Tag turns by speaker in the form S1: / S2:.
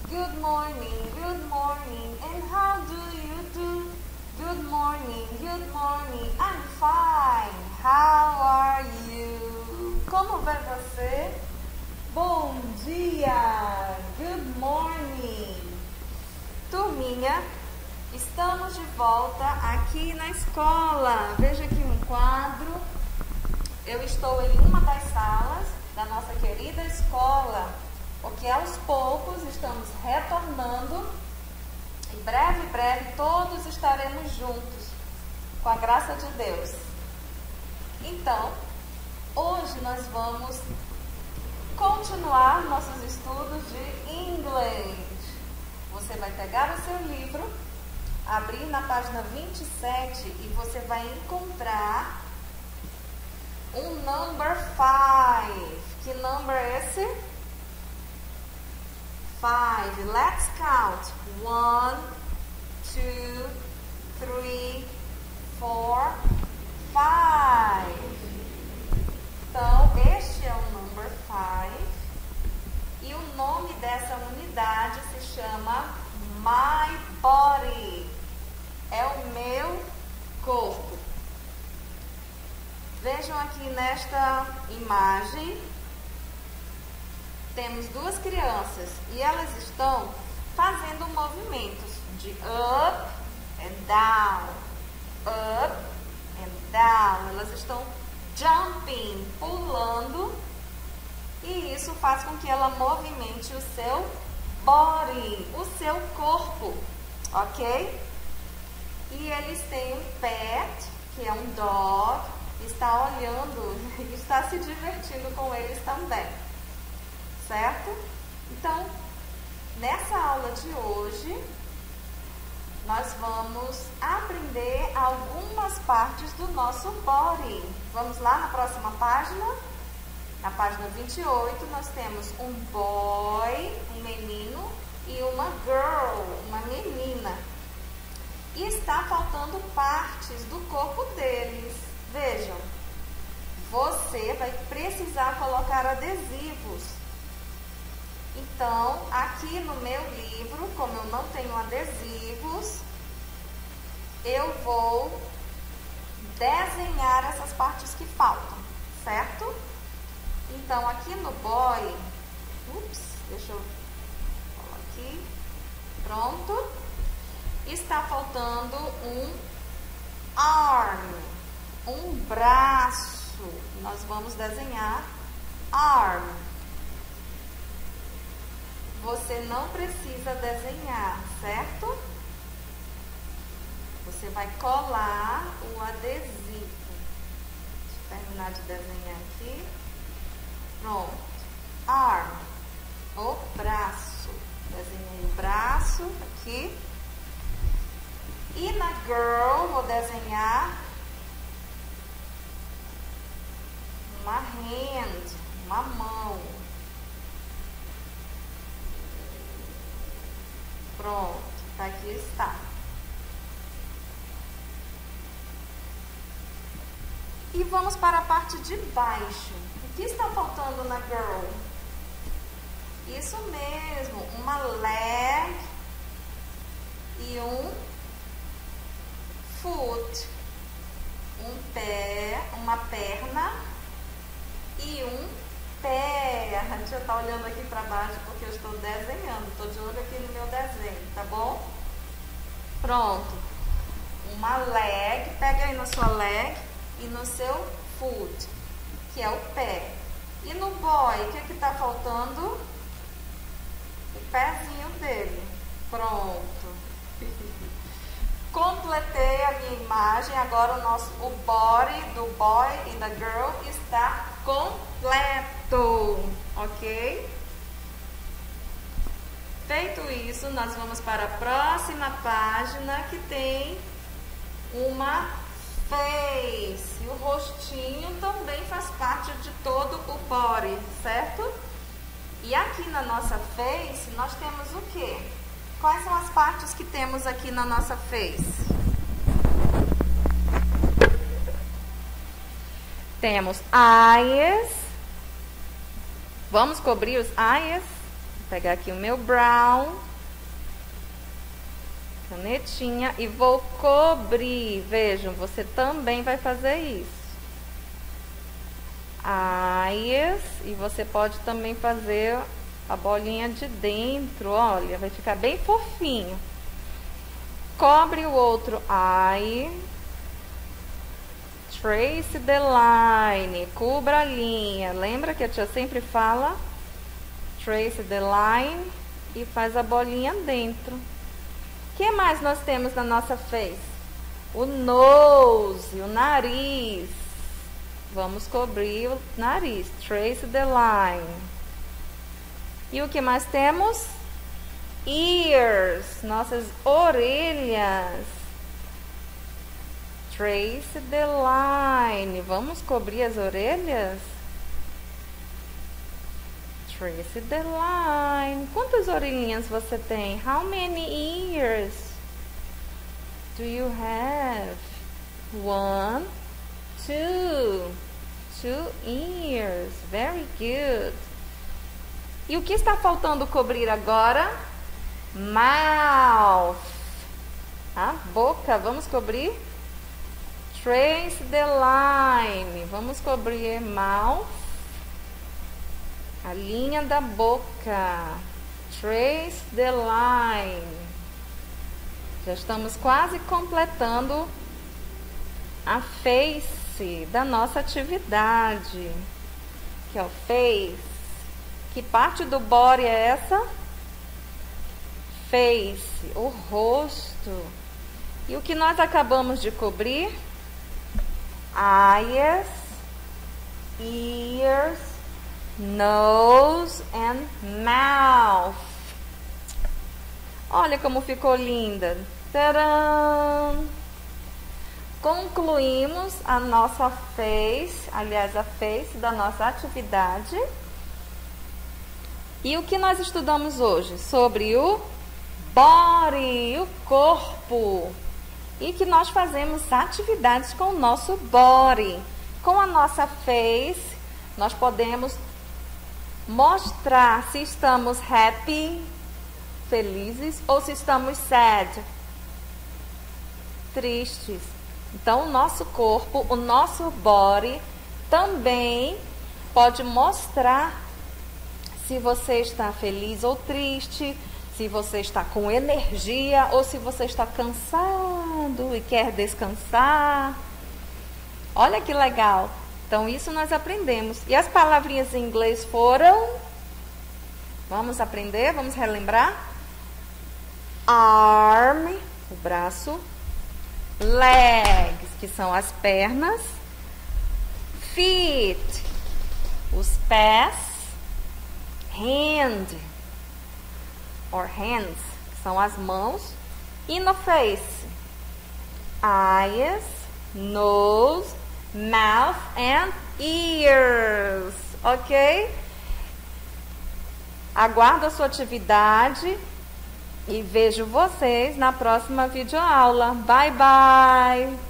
S1: Good morning, and how do you do? Good morning, I'm fine. How are you? Como vai você? Bom dia, good morning. Turminha, estamos de volta aqui na escola. Veja aqui um quadro. Eu estou em uma das salas da nossa querida escola, porque aos poucos estamos retornando. Em breve, todos estaremos juntos, com a graça de Deus. Então, hoje nós vamos continuar nossos estudos de inglês. Você vai pegar o seu livro, abrir na página 27 e você vai encontrar um number 5. Que number é esse? 5. Let's count. 1, 2, 3, 4, 5. Então, este é o number 5. E o nome dessa unidade se chama My Body. É o meu corpo. Vejam aqui nesta imagem, temos duas crianças e elas estão fazendo movimentos de up and down, up and down. Elas estão jumping, pulando, e isso faz com que ela movimente o seu body, o seu corpo, ok? E eles têm um pet, que é um dog, está olhando e está se divertindo com eles também, certo? Então, nessa aula de hoje, nós vamos aprender algumas partes do nosso body. Vamos lá na próxima página. Na página 28, nós temos um boy, um menino, e uma girl, uma menina. E está faltando partes do corpo deles. Vejam, você vai precisar colocar adesivos. Então, aqui no meu livro, como eu não tenho adesivos, eu vou desenhar essas partes que faltam, certo? Então, aqui no boy, deixa eu falar aqui, pronto, está faltando um arm, um braço. Nós vamos desenhar arm. Você não precisa desenhar, certo? Você vai colar o adesivo. Deixa eu terminar de desenhar aqui. Pronto. Arm, o braço. Desenhei o braço aqui. E na girl, vou desenhar uma hand, uma mão. Pronto, aqui está. E vamos para a parte de baixo. O que está faltando na girl? Isso mesmo, uma leg e um foot. Um pé, uma perna e um pé. A gente já está olhando aqui para baixo porque eu estou desenhando. Estou de olho aqui no meu desenho, tá bom? Pronto. Uma leg. Pega aí na sua leg e no seu foot, que é o pé. E no boy, o que que está faltando? O pezinho dele. Pronto. Completei a minha imagem. Agora o body do boy e da girl está completo, ok? Feito isso, nós vamos para a próxima página, que tem uma face. O rostinho também faz parte de todo o body, certo? E aqui na nossa face, nós temos o quê? Quais são as partes que temos aqui na nossa face? Temos eyes. Vamos cobrir os eyes? pegar aqui o meu brown, canetinha, e vou cobrir. Vejam, você também vai fazer isso. Eyes, e você pode também fazer a bolinha de dentro, olha, vai ficar bem fofinho. Cobre o outro eye. Trace the line, cubra a linha. Lembra que a tia sempre fala? Trace the line e faz a bolinha dentro. O que mais nós temos na nossa face? O nose, o nariz. Vamos cobrir o nariz. Trace the line. E o que mais temos? Ears, nossas orelhas. Trace the line. Vamos cobrir as orelhas? Trace the line. Quantas orelhinhas você tem? How many ears do you have? 1, 2. 2 ears. Very good. E o que está faltando cobrir agora? Mouth. A boca. Vamos cobrir? Trace the line. Vamos cobrir mouth. A linha da boca. Trace the line. Já estamos quase completando a face da nossa atividade. Aqui, ó, face. Que parte do body é essa? Face, o rosto. E o que nós acabamos de cobrir? Eyes, ears, nose and mouth. Olha como ficou linda. Tcharam! Concluímos a nossa face, aliás, a face da nossa atividade. E o que nós estudamos hoje? Sobre o body, o corpo. E que nós fazemos atividades com o nosso body. Com a nossa face, nós podemos mostrar se estamos happy, felizes, ou se estamos sad, tristes. Então, o nosso corpo, o nosso body, também pode mostrar se você está feliz ou triste, se você está com energia ou se você está cansado e quer descansar. Olha que legal. Então, isso nós aprendemos. E as palavrinhas em inglês foram? Vamos aprender? Vamos relembrar? Arm, o braço. Legs, que são as pernas. Feet, os pés. Hand, or hands, que são as mãos. E no face, eyes, nose, mouth and ears. Ok? Aguardo a sua atividade e vejo vocês na próxima videoaula. Bye, bye!